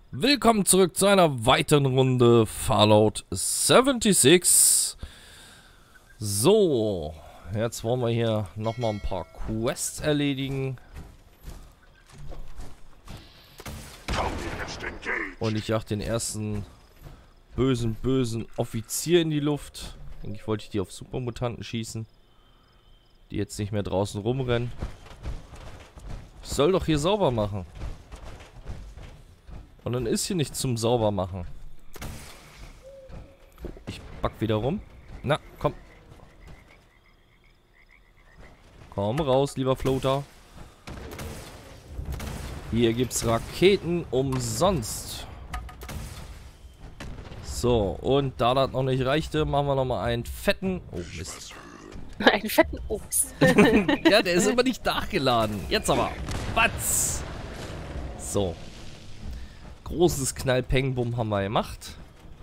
Willkommen zurück zu einer weiteren Runde Fallout 76. So, jetzt wollen wir hier nochmal ein paar Quests erledigen. Und ich jag den ersten bösen Offizier in die Luft. Eigentlich wollte ich die auf Supermutanten schießen, die jetzt nicht mehr draußen rumrennen. Ich soll doch hier sauber machen. Und dann ist hier nichts zum Saubermachen. Ich back wieder rum. Na, komm. Komm raus, lieber Floater. Hier gibt's Raketen umsonst. So, und da das noch nicht reichte, machen wir nochmal einen fetten... Oh, Mist. Einen fetten Obst. Ja, der ist immer nicht nachgeladen. Jetzt aber. Batz. So. Großes Knall-Peng-Bum haben wir gemacht.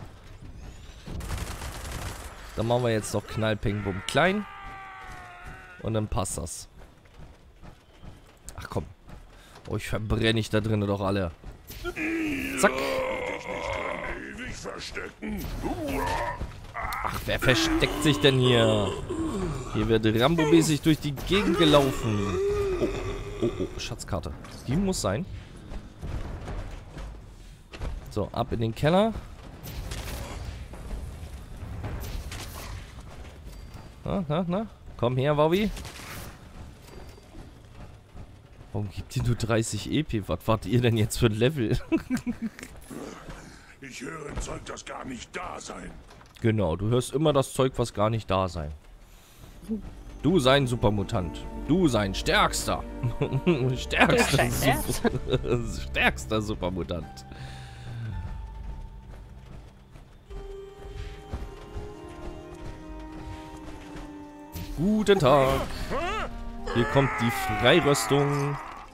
Dann machen wir jetzt noch Knall-Peng-Bum klein. Und dann passt das. Ach komm. Oh, ich verbrenne ich da drinnen doch alle. Zack. Ach, wer versteckt sich denn hier? Hier wird Rambo-mäßig durch die Gegend gelaufen. Oh, oh, oh, Schatzkarte. Die muss sein. So, ab in den Keller. Na. Komm her, Wowi. Warum gibt ihr nur 30 EP? Was wart ihr denn jetzt für ein Level? Ich höre ein Zeug, das gar nicht da sein. Genau, du hörst immer das Zeug, was gar nicht da sein. Du sein Supermutant. Du sein stärkster. Stärkster Supermutant. Guten Tag. Hier kommt die Freiröstung.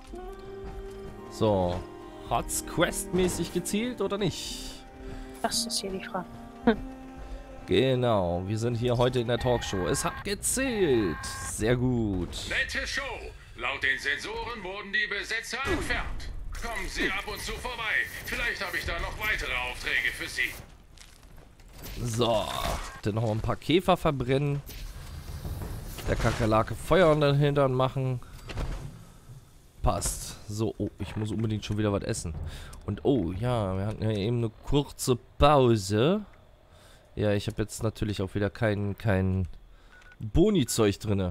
So. Hat's questmäßig gezielt oder nicht? Das ist hier die Frage. Genau, wir sind hier heute in der Talkshow. Es hat gezählt. Sehr gut. Nette Show. Laut den Sensoren wurden die Besetzer entfernt. Kommen Sie ab und zu vorbei. Vielleicht habe ich da noch weitere Aufträge für Sie. So, dann noch ein paar Käfer verbrennen. Der Kakerlake Feuer in den Hintern machen. Passt. So, oh, ich muss unbedingt schon wieder was essen. Und oh, ja, wir hatten ja eben eine kurze Pause. Ja, ich habe jetzt natürlich auch wieder kein Boni-Zeug drin.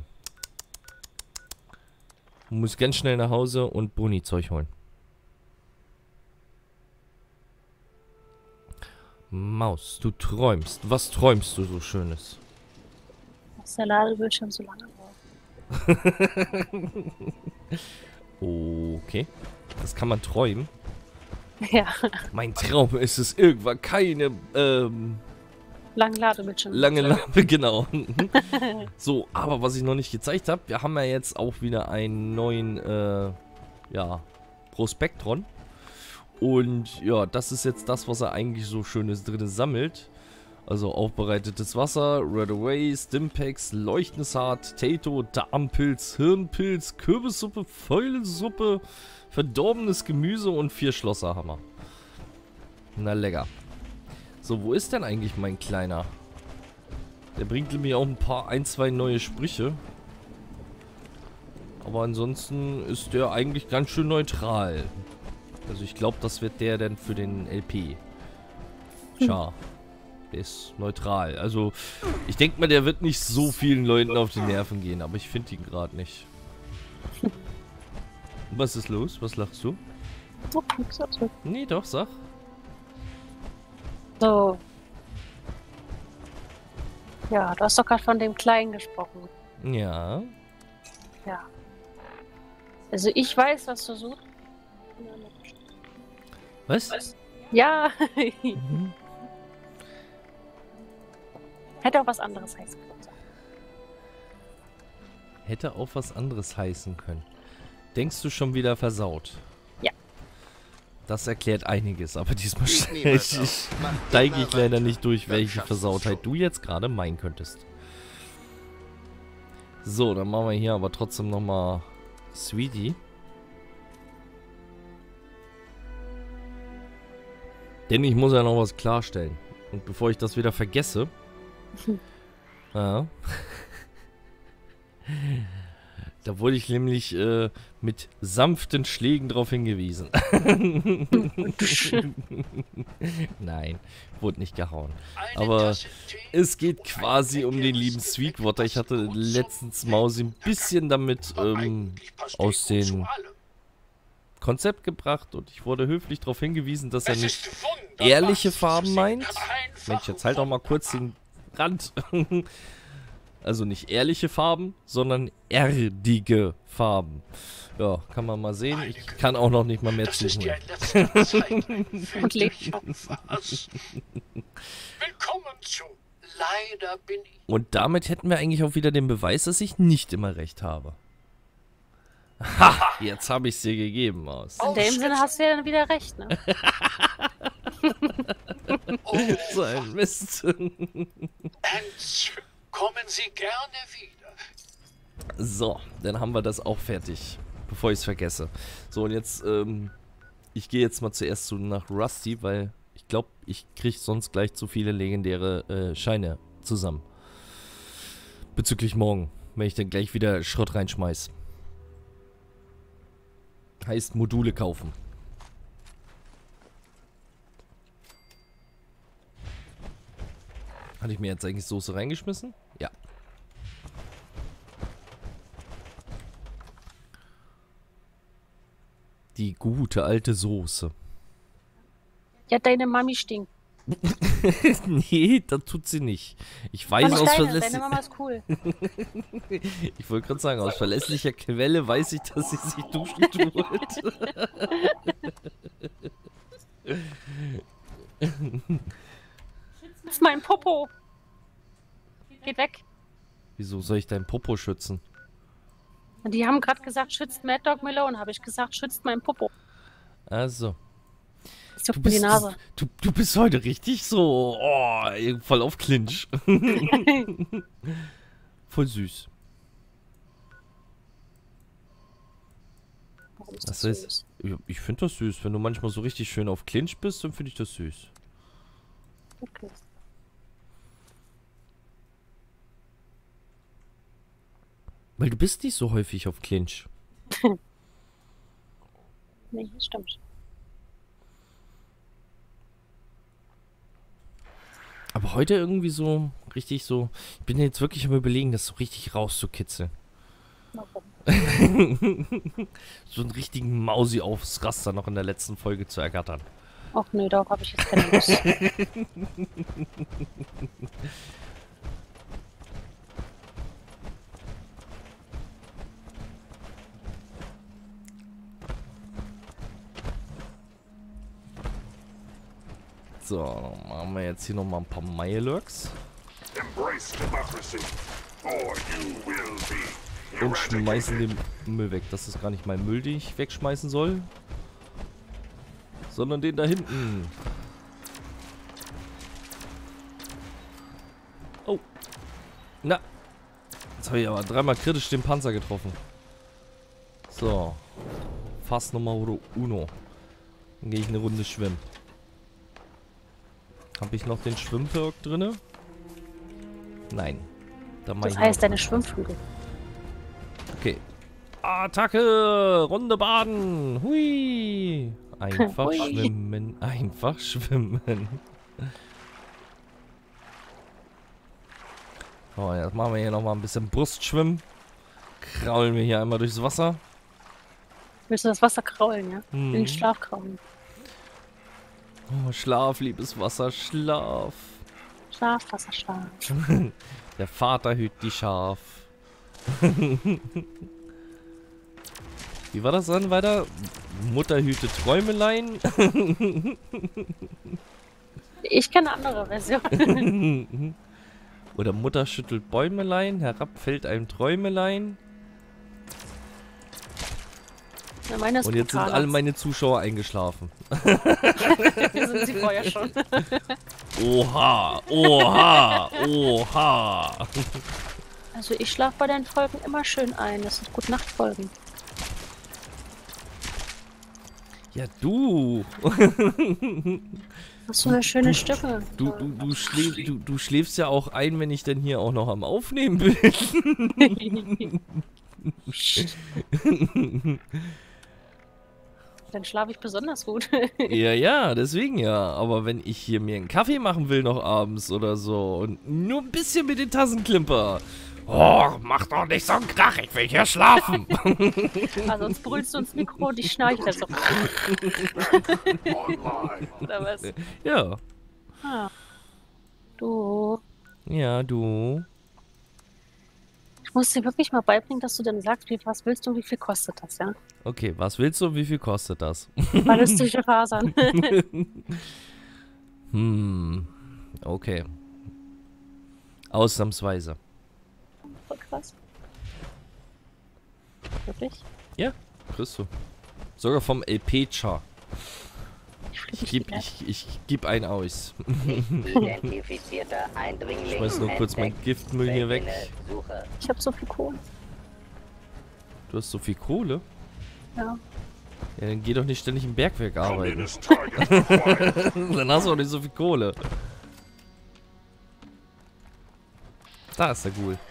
Muss ganz schnell nach Hause und Boni-Zeug holen. Maus, du träumst. Was träumst du so Schönes? Dass der Ladebildschirm so lange braucht. Okay. Das kann man träumen. Ja. Mein Traum ist es, irgendwann keine, Langen Ladebildschirm. genau. So, aber was ich noch nicht gezeigt habe, wir haben ja jetzt auch wieder einen neuen, ja, Prospektron. Und ja, das ist jetzt das, was er eigentlich so Schönes drin sammelt. Also aufbereitetes Wasser, Red Away, Stimpaks, leuchtendes Hart, Tato, Darmpilz, Hirnpilz, Kürbissuppe, Fäulesuppe, verdorbenes Gemüse und 4 Schlosserhammer. Na lecker. So, wo ist denn eigentlich mein Kleiner? Der bringt mir auch ein, zwei neue Sprüche. Aber ansonsten ist der eigentlich ganz schön neutral. Also ich glaube, das wird der dann für den LP. Tja. Der ist neutral. Also, ich denke mal, der wird nicht so vielen Leuten auf die Nerven gehen, aber ich finde ihn gerade nicht. Was ist los? Was lachst du? Oh, nix dazu. Nee, doch, sag. So. Ja, du hast doch gerade von dem Kleinen gesprochen. Ja. Ja. Also ich weiß, was du suchst. Was? Ja. Mhm. Hätte auch was anderes heißen können. Hätte auch was anderes heißen können. Denkst du schon wieder versaut? Ja. Das erklärt einiges, aber diesmal steige ich leider nicht durch, welche Versautheit du jetzt gerade meinen könntest. So, dann machen wir hier aber trotzdem nochmal Sweetie. Denn ich muss ja noch was klarstellen. Und bevor ich das wieder vergesse... Ja. Da wurde ich nämlich mit sanften Schlägen darauf hingewiesen. Nein, wurde nicht gehauen. Aber es geht quasi um den lieben Sweetwater. Ich hatte letztens Mausi ein bisschen damit aus dem Konzept gebracht und ich wurde höflich darauf hingewiesen, dass er nicht ehrliche Farben meint. Mensch, jetzt halt doch mal kurz den Rand. Also nicht ehrliche Farben, sondern erdige Farben. Ja, kann man mal sehen. Ich kann auch noch nicht mal mehr zuhören. Und lebt schon. Willkommen zu Leider bin ich. Und damit hätten wir eigentlich auch wieder den Beweis, dass ich nicht immer recht habe. Ha! Jetzt habe ich es dir gegeben, Maus. In dem Sinne hast du ja dann wieder recht, ne? So ein Mist. Kommen Sie gerne wieder. So, dann haben wir das auch fertig, bevor ich es vergesse. So, und jetzt, ich gehe jetzt mal zuerst nach Rusty, weil ich glaube, ich kriege sonst gleich zu viele legendäre Scheine zusammen. Bezüglich morgen, wenn ich dann gleich wieder Schrott reinschmeiß. Heißt Module kaufen. Hatte ich mir jetzt eigentlich Soße reingeschmissen? Ja. Die gute alte Soße. Ja, deine Mami stinkt. Nee, das tut sie nicht. Ich weiß Was aus deine verlässlicher... Mama ist cool. Ich wollte gerade sagen, aus verlässlicher Quelle weiß ich, dass sie sich duschen tut. Das ist mein Popo. Geht weg. Wieso soll ich dein Popo schützen? Und die haben gerade gesagt, schützt Mad Dog Malone. Habe ich gesagt, schützt mein Popo. Also. Ich juckt mir die Nase. Du bist heute richtig so, voll auf Clinch. Voll süß. Warum ist Das das heißt, süß? ich finde das süß. Wenn du manchmal so richtig schön auf Clinch bist, dann finde ich das süß. Okay. Weil du bist nicht so häufig auf Clinch. Nee, das stimmt. Aber heute irgendwie so, richtig so, ich bin jetzt wirklich am Überlegen, das so richtig rauszukitzeln. Warum? So einen richtigen Mausi aufs Raster noch in der letzten Folge zu ergattern. Ach nee, darauf habe ich jetzt keine Lust. So, dann machen wir jetzt hier nochmal ein paar Mirelurks. Embrace democracy, or you will be Und schmeißen den Müll weg. Das ist gar nicht mein Müll, den ich wegschmeißen soll. Sondern den da hinten. Oh. Na. Jetzt habe ich aber dreimal kritisch den Panzer getroffen. So. Fass Nummer uno. Dann gehe ich eine Runde schwimmen. Habe ich noch den Schwimmperk drinne? Nein. Da mach Das ich heißt noch- deine Schwimmflügel. Okay. Attacke! Runde baden! Hui! Einfach Hui. schwimmen. Einfach schwimmen. So, jetzt machen wir hier nochmal ein bisschen Brustschwimmen. Kraulen wir hier einmal durchs Wasser. Willst du das Wasser kraulen, ja? Mhm. In den Schlaf kraulen. Oh, Schlaf, liebes Wasser, Schlaf. Schlaf, Wasser, Schlaf. Der Vater hüt die Schaf. Wie war das dann weiter? Mutter hüte Träumelein. Ich kenne eine andere Version. Oder Mutter schüttelt Bäumelein, herab fällt ein Träumelein. Ja, meine ist Und jetzt sind brutaler. alle meine Zuschauer eingeschlafen. Sind sie vorher schon. Oha, oha, oha. Also ich schlafe bei deinen Folgen immer schön ein. Das sind Gute-Nacht-Folgen. Ja, du. Hast du eine schöne Stimme. Du schläfst ja auch ein, wenn ich denn hier auch noch am Aufnehmen bin. Dann schlafe ich besonders gut. Ja, deswegen ja. Aber wenn ich hier mir einen Kaffee machen will noch abends oder so und nur ein bisschen mit den Tassen klimper. Oh, mach doch nicht so einen Krach, ich will hier schlafen. Also sonst brüllst du ins Mikro und ich schnarche das so. Online. Oder was? Ja. Ah. Du. Ja, du. Ich muss dir wirklich mal beibringen, dass du dann sagst, was willst du und wie viel kostet das, ja? Okay, was willst du und wie viel kostet das? Ballistische Fasern. Okay. Ausnahmsweise. Voll krass. Wirklich? Ja, kriegst du. Sogar vom LP-Char. Ich geb einen aus. Identifizierter Eindringling. Ich schmeiß nur kurz mein Giftmüll hier weg. Suche. Ich hab so viel Kohle. Du hast so viel Kohle? Ja. Ja, dann geh doch nicht ständig im Bergwerk arbeiten. Condense target acquired. Dann hast du auch nicht so viel Kohle. Da ist der Ghoul.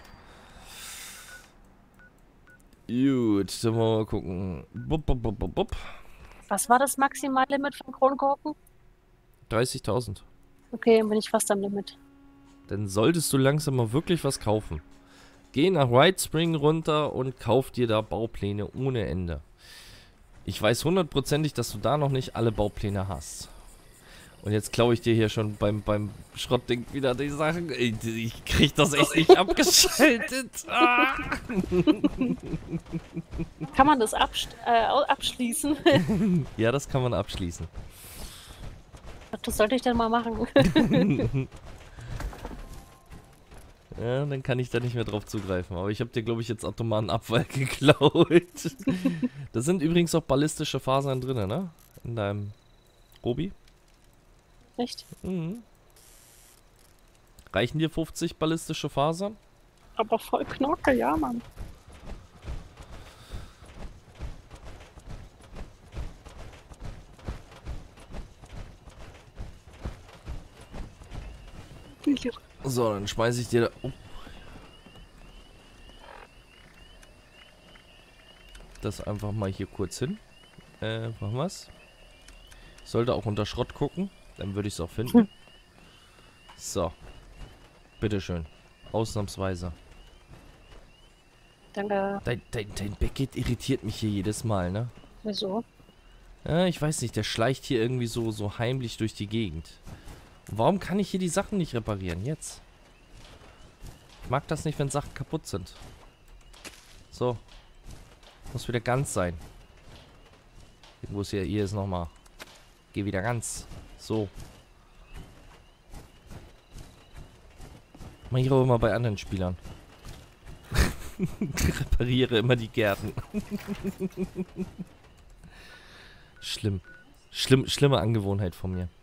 Gut, dann wollen wir mal gucken. Bup, bup, bup, bup, bup. Was war das Maximallimit von Kronkorken? 30.000. Okay, dann bin ich fast am Limit. Dann solltest du langsam mal wirklich was kaufen. Geh nach White Spring runter und kauf dir da Baupläne ohne Ende. Ich weiß hundertprozentig, dass du da noch nicht alle Baupläne hast. Und jetzt klaue ich dir hier schon beim Schrottding wieder die Sachen. Ich krieg das echt nicht abgeschaltet. Ah. Kann man das abschließen? Ja, das kann man abschließen. Das sollte ich dann mal machen. Ja, dann kann ich da nicht mehr drauf zugreifen. Aber ich habe dir, glaube ich, jetzt atomaren Abfall geklaut. Da sind übrigens auch ballistische Fasern drin, ne? In deinem Robi. Echt? Mhm. Reichen dir 50 ballistische Fasern? Aber voll Knorke, ja, Mann. So, dann schmeiße ich dir da... Oh. Das einfach mal hier kurz hin. Machen wir's. Sollte auch unter Schrott gucken. Dann würde ich es auch finden. So. Bitteschön. Ausnahmsweise. Danke. Dein Backgate irritiert mich hier jedes Mal, ne? Wieso? Ja, ich weiß nicht. Der schleicht hier irgendwie so heimlich durch die Gegend. Und warum kann ich hier die Sachen nicht reparieren? Jetzt. Ich mag das nicht, wenn Sachen kaputt sind. So. Muss wieder ganz sein. Wo ist hier? Hier ist nochmal. Geh wieder ganz. So. Mach ich auch immer bei anderen Spielern. Repariere immer die Gärten. Schlimme Angewohnheit von mir.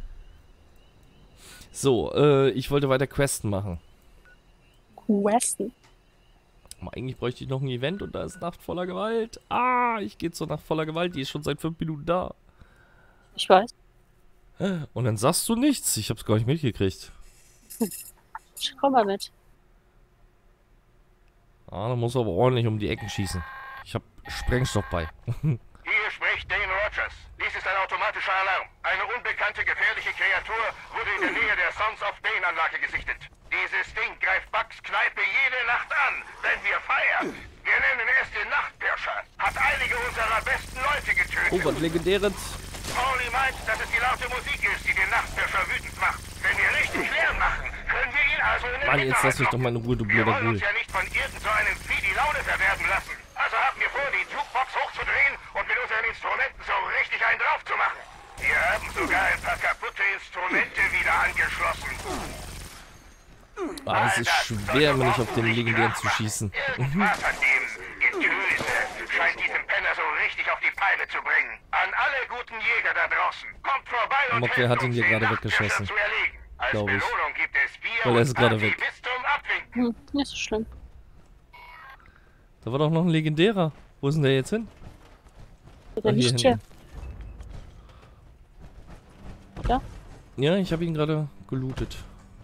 So, ich wollte weiter Questen machen. Questen? Aber eigentlich bräuchte ich noch ein Event und da ist Nacht voller Gewalt. Ah, ich gehe zur Nacht voller Gewalt. Die ist schon seit 5 Minuten da. Ich weiß. Und dann sagst du nichts. Ich hab's gar nicht mitgekriegt. Komm mal mit. Ah, da muss aber ordentlich um die Ecken schießen. Ich hab Sprengstoff bei. Hier spricht Dane Rogers. Dies ist ein automatischer Alarm. Eine unbekannte gefährliche Kreatur wurde in der Nähe der Sons of Dane-Anlage gesichtet. Dieses Ding greift Bugs Kneipe jede Nacht an, wenn wir feiern. Wir nennen es den Nachtpirscher. Hat einige unserer besten Leute getötet. Oh, was Legendäres. Pauli meint, dass es die laute Musik ist, die den Nachtpirscher wütend macht. Wenn wir richtig Lärm machen, können wir ihn also in den Mann, jetzt lass mich doch mal in Ruhe, du Wir blöder wollen uns Ghoul. ja nicht von irgend so einem Vieh die Laune verderben lassen. Also haben wir vor, die Jukebox hochzudrehen und mit unseren Instrumenten so richtig einen drauf zu machen. Wir haben sogar ein paar kaputte Instrumente wieder angeschlossen. Ah, es ist schwer, immer nicht auf den Legendären zu schießen. Irgendwas an dem Getöse scheint diesem Penner so richtig auf die Palme zu bringen. An alle guten Jäger da draußen. Kommt vorbei und Mokwe helft hat ihn uns, hier den gerade Nachtpirscher weggeschossen. zu erlegen. Als Glaub ich. Belohnung gibt es Bier Weil er ist und gerade Party weg. bis zum Abwinken. Nicht so schlimm. Da war doch noch ein Legendärer. Wo ist denn der jetzt hin? Der Ah, hier liegt hier. hinten. ja? Ja, ich habe ihn gerade gelootet.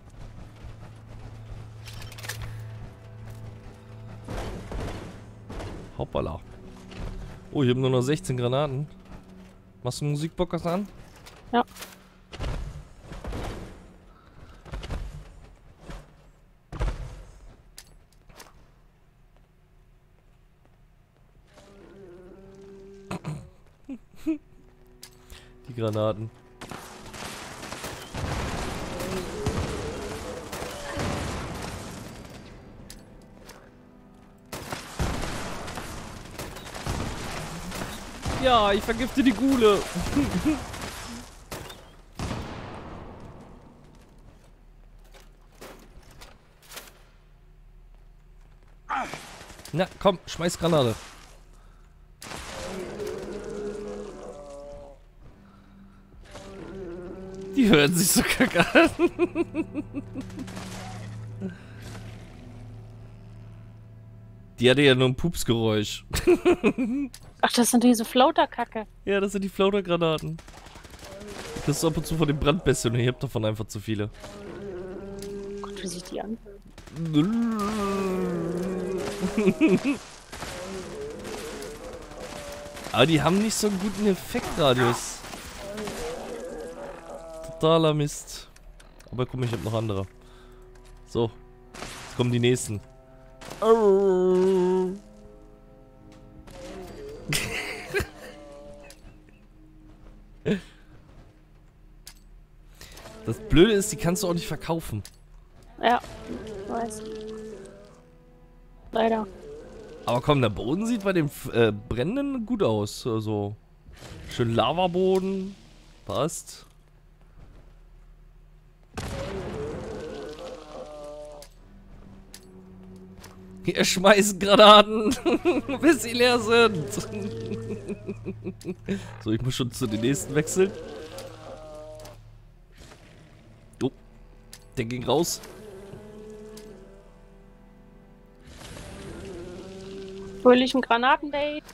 Hoppala. Oh, ich habe nur noch 16 Granaten. Machst du Musikbox an? Ja. Die Granaten. Ja, ich vergifte die Gule. Na, komm, schmeiß Granate. Die hören sich so kacke an. Die hatte ja nur ein Pupsgeräusch. Ach, das sind diese Floater-Kacke. Ja, das sind die Floater-Granaten. Das ist ab und zu von den Brandbestien und ihr habt davon einfach zu viele. Gott, wie sieht die an? Aber die haben nicht so einen guten Effektradius. Totaler Mist. Aber guck mal, ich hab noch andere. So. Jetzt kommen die nächsten. Das Blöde ist, die kannst du auch nicht verkaufen. Ja, weiß. Leider. Aber komm, der Boden sieht bei den Brennenden gut aus. Also schön Lavaboden. Passt. Wir schmeißen Granaten, bis sie leer sind. So, ich muss schon zu den nächsten wechseln. Oh, der ging raus. Fröhlichen Granaten-Day.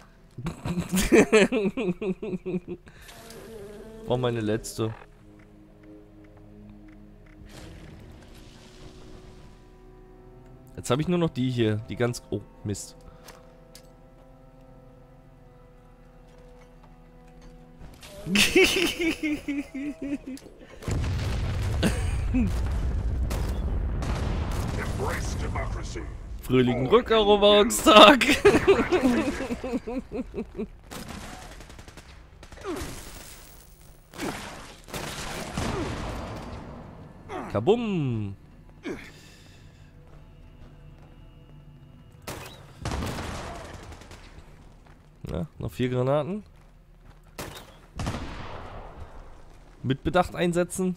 War meine letzte. Jetzt habe ich nur noch die hier, die ganz... Oh, Mist. Embrace democracy. Fröhlichen Rückeroberungstag. Kabum. Ja, noch 4 Granaten. Mit Bedacht einsetzen.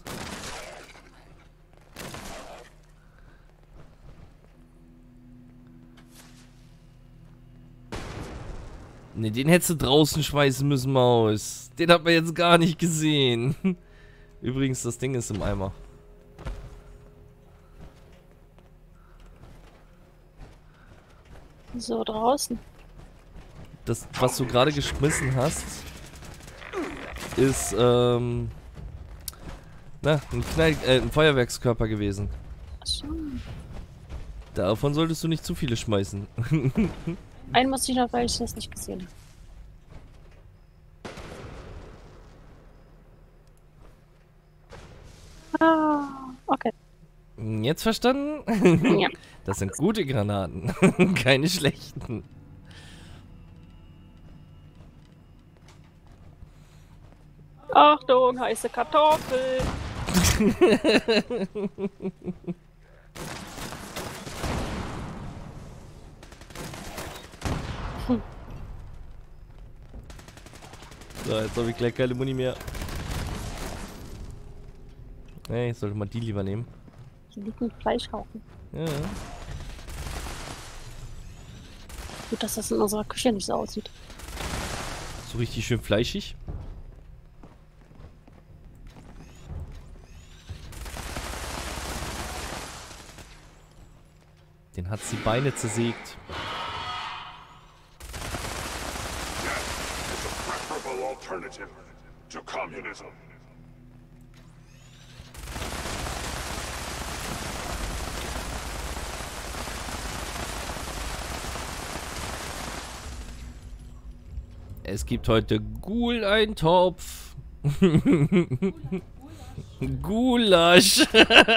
Ne, den hättest du draußen schmeißen müssen, Maus. Den hat man jetzt gar nicht gesehen. Übrigens, das Ding ist im Eimer. So, draußen. Das, was du gerade geschmissen hast, ist, ein Feuerwerkskörper gewesen. Ach so. Davon solltest du nicht zu viele schmeißen. Einen musste ich noch, weil ich das nicht gesehen habe. Ah, okay. Jetzt verstanden? Ja. Das sind gute Granaten, keine schlechten. Achtung, heiße Kartoffel. So, jetzt habe ich gleich keine Muni mehr. Nee, ich sollte mal die lieber nehmen. Hier liegt ein Fleischhaufen. Ja. Gut, dass das in unserer Küche nicht so aussieht. So richtig schön fleischig. Den hat's die Beine zersägt. It's a preferable alternative to communism. Es gibt heute Gulasch-Eintopf. Gulasch.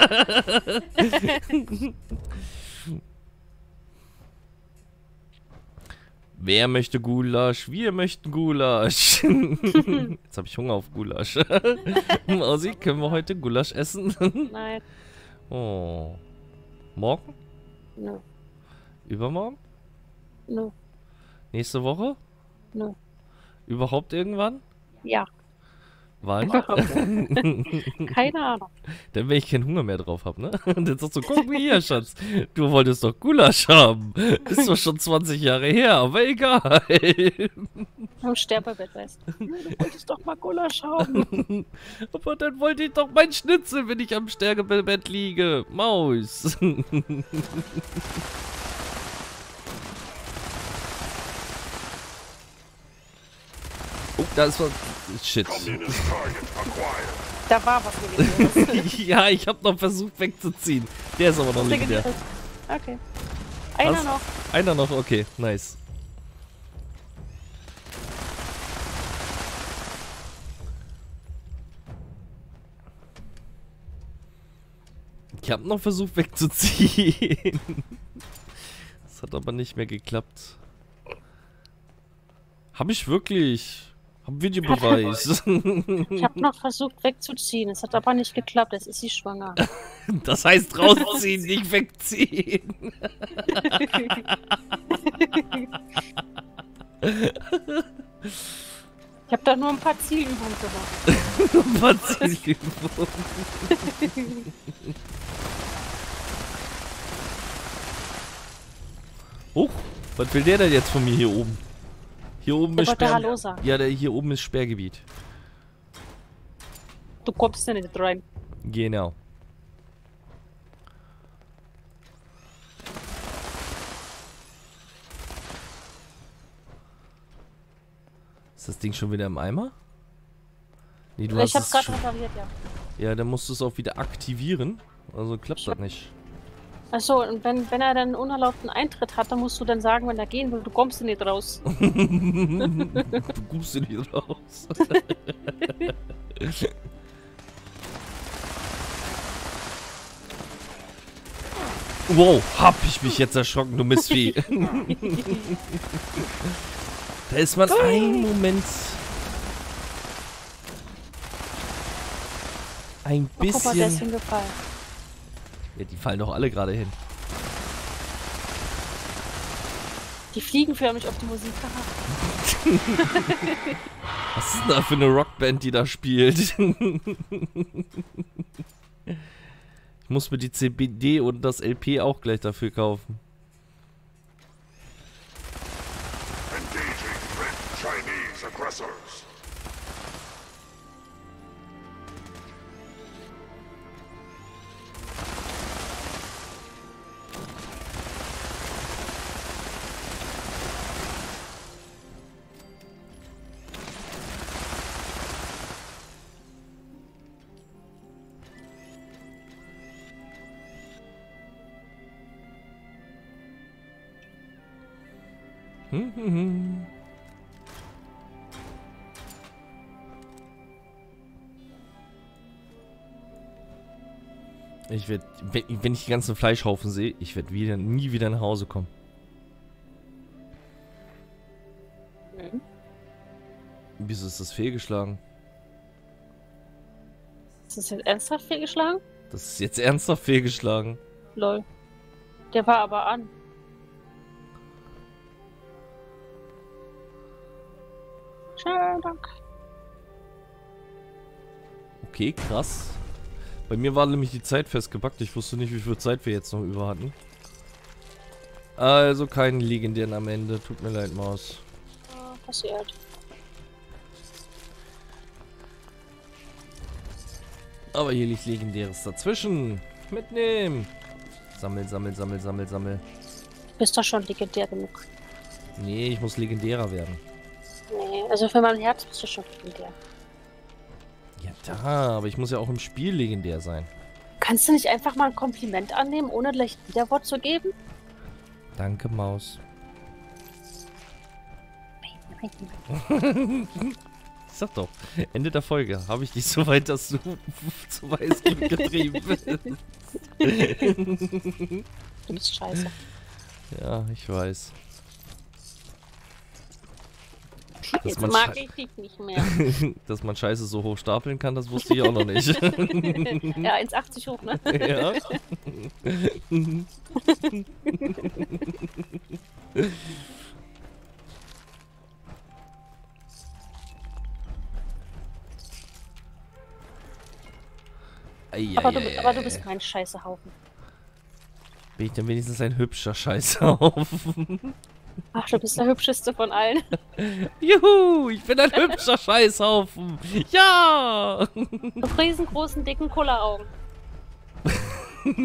Wer möchte Gulasch? Wir möchten Gulasch. Jetzt habe ich Hunger auf Gulasch. Mausi, können wir heute Gulasch essen? Nein. Oh. Morgen? Nö. Übermorgen? Nö. Nächste Woche? Nö. Überhaupt irgendwann? Ja. Wann? Keine Ahnung. Dann, wenn ich keinen Hunger mehr drauf habe, ne? Und dann sagst du, guck mal hier, Schatz. Du wolltest doch Gulasch haben. Ist doch schon 20 Jahre her, aber egal. Am Sterbebett, weißt du. Du wolltest doch mal Gulasch haben. Aber dann wollte ich doch mein Schnitzel, wenn ich am Sterbebett liege. Maus. Oh, da ist was. Shit. Da war was gewesen. Ja, ich habe noch versucht wegzuziehen. Der ist aber noch nicht der. Okay. Einer Was? noch. Einer noch, okay, nice. Ich habe noch versucht wegzuziehen. Das hat aber nicht mehr geklappt. Habe ich wirklich. Hab Videobeweis. Ich habe noch versucht wegzuziehen. Es hat aber nicht geklappt. Jetzt ist sie schwanger. Das heißt rausziehen, nicht wegziehen. Ich habe da nur ein paar Zielübungen gemacht. Was ist die Übung? Huch, was will der denn jetzt von mir hier oben? Hier oben Der ist wollte Hallo sagen. Ja, hier oben ist Sperrgebiet. Du kommst ja nicht rein. Genau. Ist das Ding schon wieder im Eimer? Nee, du Ich hast habe es gerade schon. repariert, ja. Ja, dann musst du es auch wieder aktivieren. Also klappt das nicht. Achso, und wenn er dann einen unerlaubten Eintritt hat, dann musst du dann sagen, wenn er gehen will, du kommst nicht raus. Du guckst ihn hier raus. Wow, hab ich mich jetzt erschrocken, du Mistvieh. Da ist man einen Moment ein Oh, guck mal, der ist bisschen... hingefallen. Ja, die fallen doch alle gerade hin. Die fliegen förmlich auf die Musik. Was ist denn da für eine Rockband, die da spielt? Ich muss mir die CBD und das LP auch gleich dafür kaufen. Engaging Red Chinese aggressors. Ich werde, wenn ich die ganzen Fleischhaufen sehe, ich werde nie wieder nach Hause kommen. Mhm. Wieso ist das fehlgeschlagen? Ist das jetzt ernsthaft fehlgeschlagen? Das ist jetzt ernsthaft fehlgeschlagen. Lol. Der war aber an. Schönen Dank. Okay, krass. Bei mir war nämlich die Zeit festgepackt. Ich wusste nicht, wie viel Zeit wir jetzt noch über hatten. Also keinen legendären am Ende. Tut mir leid, Maus. Ja, passiert. Aber hier liegt Legendäres dazwischen. Mitnehmen. Sammel, sammel, sammel, sammel, sammel. Bist doch schon legendär genug. Nee, ich muss legendärer werden. Nee, also für mein Herz bist du schon legendär. Ja, da, aber ich muss ja auch im Spiel legendär sein. Kannst du nicht einfach mal ein Kompliment annehmen, ohne gleich ein Widerwort zu geben? Danke, Maus. Nein. Ich sag doch, Ende der Folge habe ich dich so weit, dass du zu Weißglück getrieben bist. Du bist scheiße. Ja, ich weiß. Jetzt mag ich dich nicht mehr. Dass man Scheiße so hoch stapeln kann, das wusste ich auch noch nicht. Ja, 1,80 hoch, ne? Ja. Aber du bist kein Scheißehaufen. Bin ich denn wenigstens ein hübscher Scheißhaufen? Ach, du bist der hübscheste von allen. Juhu, ich bin ein hübscher Scheißhaufen. Ja! Du riesengroßen, dicken Kulleraugen. Kennst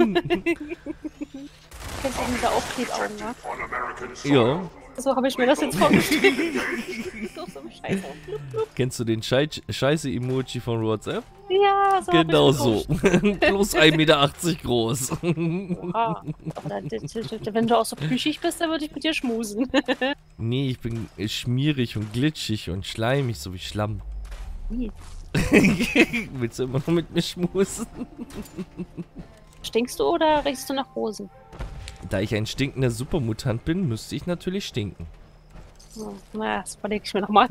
du diese Aufklebaugen, ne? Ja. So habe ich mir das jetzt vorgestellt. So ein Scheißhaufen. Kennst du den Scheiße-Emoji von WhatsApp? Ja, so. Genau so. Plus 1,80 Meter groß. Oha. Aber wenn du auch so plüschig bist, dann würde ich mit dir schmusen. Nee, ich bin schmierig und glitschig und schleimig, so wie Schlamm. Wie? Willst du immer noch mit mir schmusen? Stinkst du oder riechst du nach Rosen? Da ich ein stinkender Supermutant bin, müsste ich natürlich stinken. Oh, na, das überlege ich mir nochmal.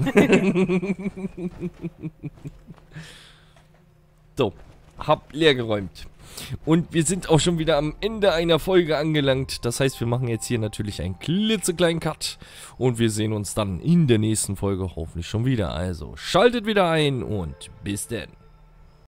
So, hab leer geräumt. Und wir sind auch schon wieder am Ende einer Folge angelangt. Das heißt, wir machen jetzt hier natürlich einen klitzekleinen Cut. Und wir sehen uns dann in der nächsten Folge hoffentlich schon wieder. Also schaltet wieder ein und bis denn.